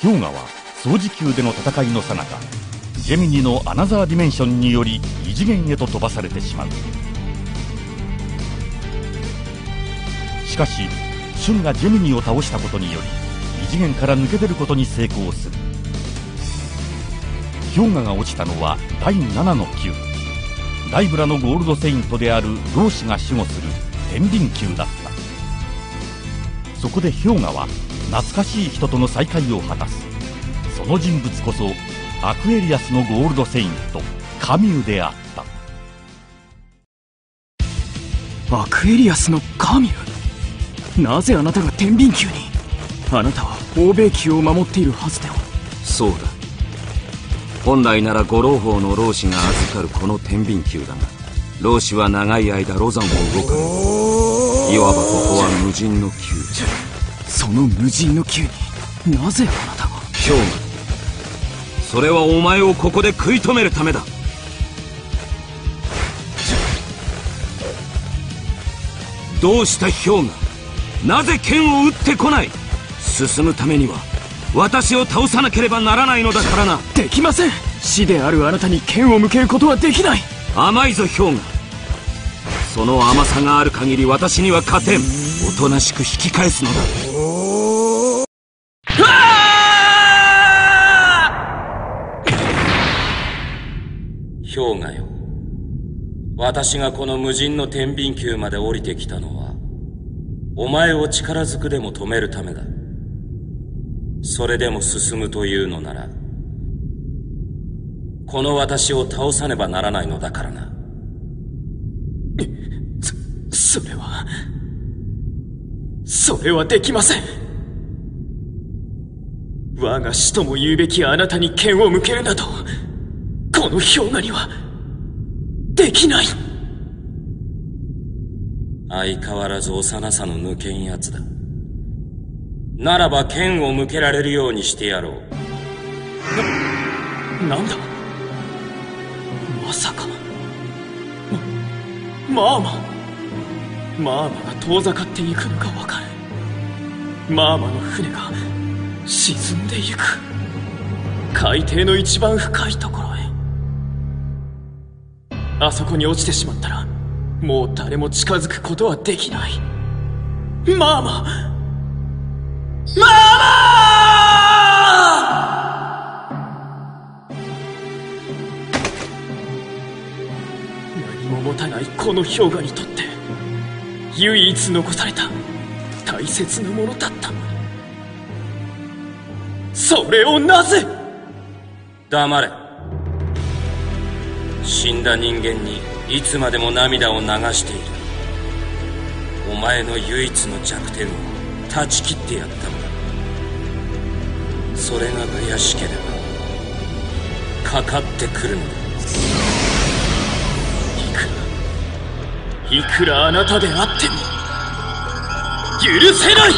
氷河は掃除球での戦いの最中、ジェミニのアナザーディメンションにより異次元へと飛ばされてしまう。しかしシュンがジェミニを倒したことにより異次元から抜け出ることに成功する。氷河が落ちたのは第7の球、ライブラのゴールドセイントである老子が守護する天秤球だった。そこで氷河は懐かしい人との再会を果たす。その人物こそアクエリアスのゴールドセイントカミュであった。 アクエリアスのカミュ？なぜあなたが天秤球に？あなたは欧米球を守っているはずでは。 そうだ。本来なら五老峰の老子が預かるこの天秤球だが、老子は長い間ロザンを動かない。いわばここは無人の球。 その無人の球になぜあなたが？ 氷河、それはお前をここで食い止めるためだ。どうした氷河、なぜ剣を打ってこない？進むためには私を倒さなければならないのだからな。 できません。死であるあなたに剣を向けることはできない。 甘いぞ氷河、その甘さがある限り私には勝てん。おとなしく引き返すのだ。氷河よ、私がこの無人の天秤球まで降りてきたのはお前を力ずくでも止めるためだ。それでも進むというのならこの私を倒さねばならないのだからな。 それはできません。我が師とも言うべきあなたに剣を向けるなど、この氷河にはできない。 相変わらず幼さの抜けんやつだ。ならば剣を向けられるようにしてやろう。 なんだ、まさかマーマが遠ざかっていくのがわかる。マーマの船が沈んでいく。海底の一番深いところへ。あそこに落ちてしまったらもう誰も近づくことはできない。マーマ何も持たないこの氷河にとって唯一残された大切なものだったのに、それをなぜ？ 黙れ。死んだ人間にいつまでも涙を流している。お前の唯一の弱点を断ち切ってやったのだ。それが悔しければかかってくるのだ。 いくらあなたであっても許せない。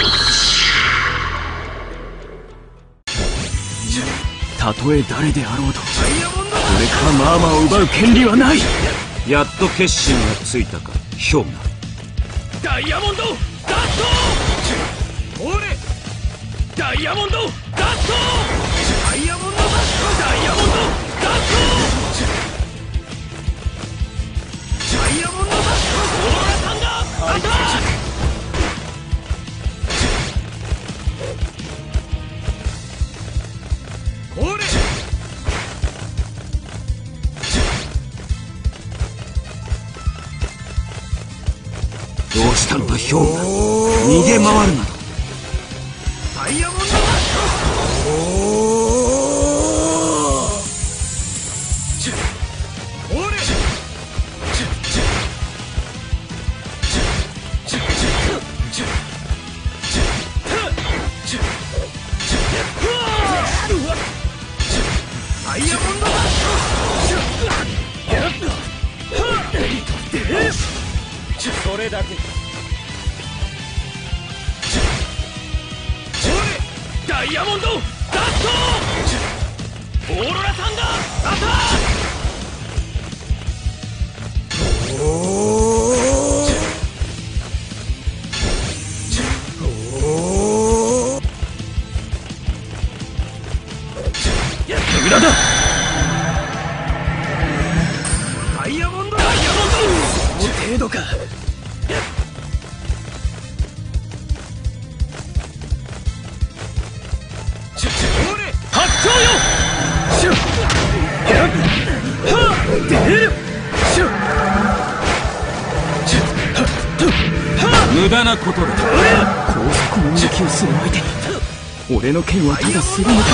たとえ誰であろうと俺からマーマを奪う権利はない。 やっと決心がついたか氷河。 ダイヤモンドダスト。おれダイヤモンドダスト。ダイヤモンドダスト。ダイヤモンドダスト。ダイヤモンドダスト。オーロラサンダーアタック。 どうしたのか氷河、逃げ回るなど。 ダイヤモンドダスト。おれダイヤモンドダスト。それだけ。ダイヤモンドダスト。オーロラサンダーアタック。 無駄なことだ。 高速の動きをする相手に俺の剣はただすり抜ける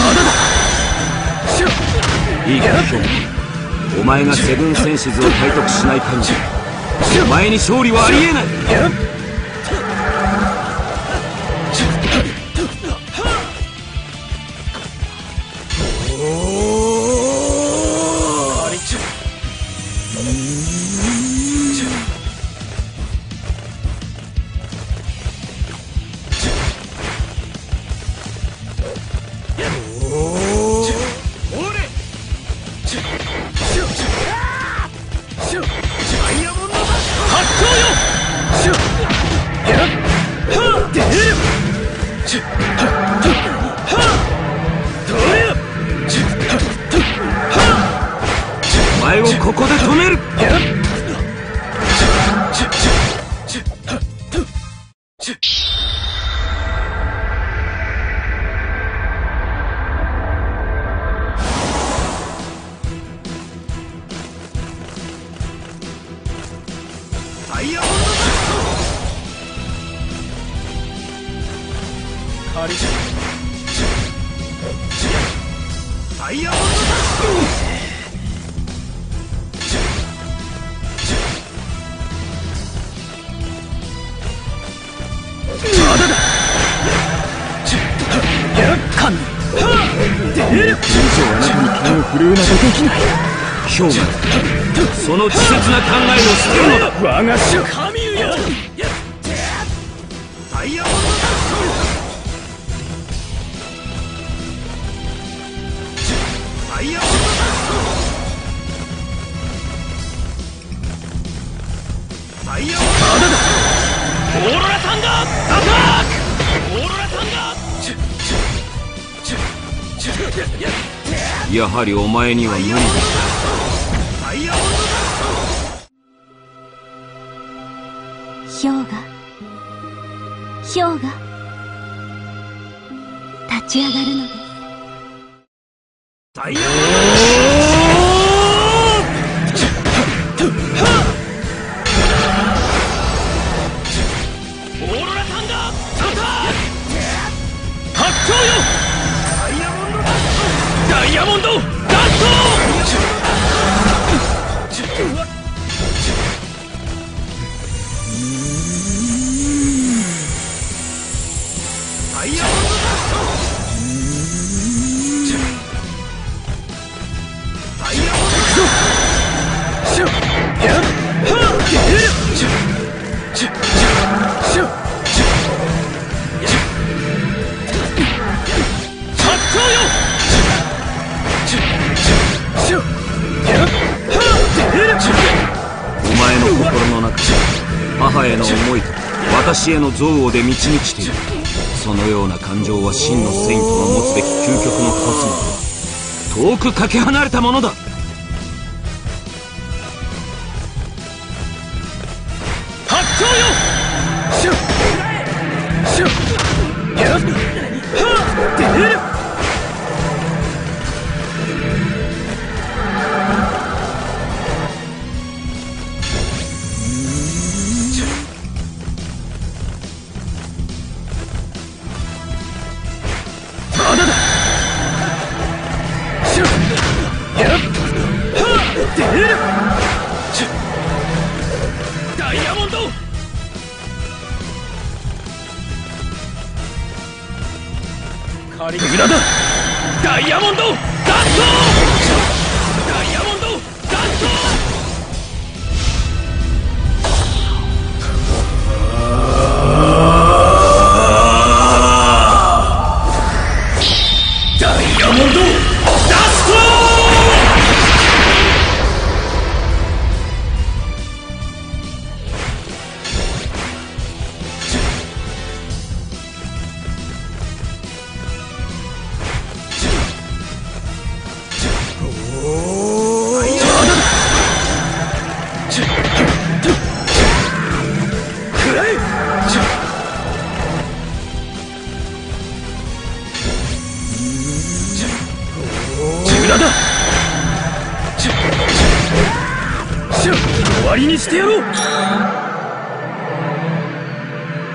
だ。 いいかヒョウ、お前がセブンセンシズを体得しない限りお前に勝利はありえない。お前をここで止める。ヒョウがその稚拙な考えを捨てるのだ。 我が主神よ。ダイヤモンドダスト。ダイヤモンドダスト。ダイヤモンドダスト。オーロラサンダーアタック。オーロラサンダー。 やはりお前には無理だ。 ヒョウが立ち上がるのです。 オーロラサンダーアタック。発狂よ。ダイヤモンドダスト。 お前の心の中母への思いと私への憎悪で満ち満ちている。そのような感情は真のセイントが持つべき究極のコスモと遠くかけ離れたものだ。 発狂よ。ダイヤモンド。カリグラだ。ダイヤモンドダスト。ダイヤモンドダスト。ダイヤモンドダスト。終わりにしてやろう。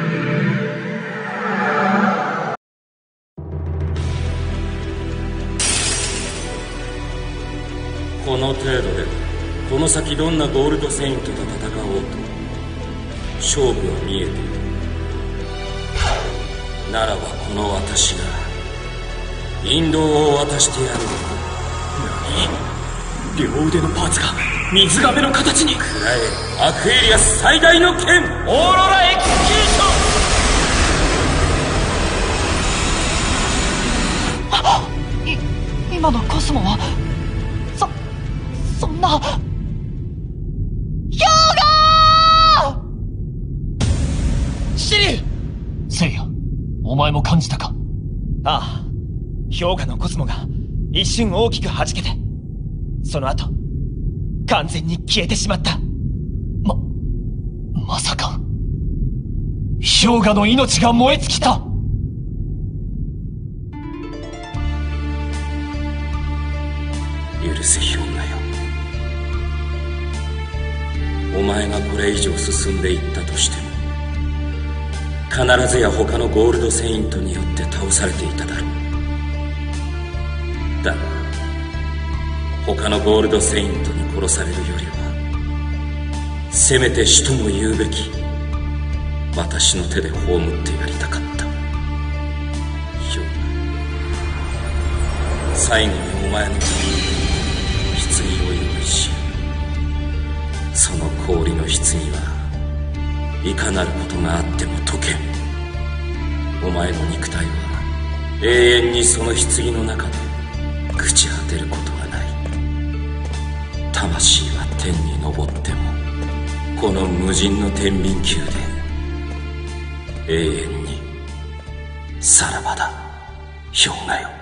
の先どんなゴールドセイントと戦おうと勝負は見えている。ならばこの私が引導を渡してやる。 何？両腕のパーツが水亀の形に。 くらえアクエリアス最大の剣、オーロラエクスキューション。今のコスモはそんな。ヒョウガー！シリ！ セイヤ、お前も感じたか？ ああ、氷河のコスモが一瞬大きく弾けて、その後完全に消えてしまった。 まさか氷河の命が燃え尽きた。 許せ氷河よ。お前がこれ以上進んでいったとしても必ずや他のゴールドセイントによって倒されていただろう。だが他のゴールドセイントに殺されるよりはせめて死とも言うべき私の手で葬ってやりたかった。ヒョウガ、最後にお前のために棺を用意し、その氷の棺はいかなることがあっても溶けん。お前の肉体は永遠にその棺の中で朽ち果てることはない。魂は天に昇ってもこの無尽の天秤球で永遠にさらばだ氷河よ。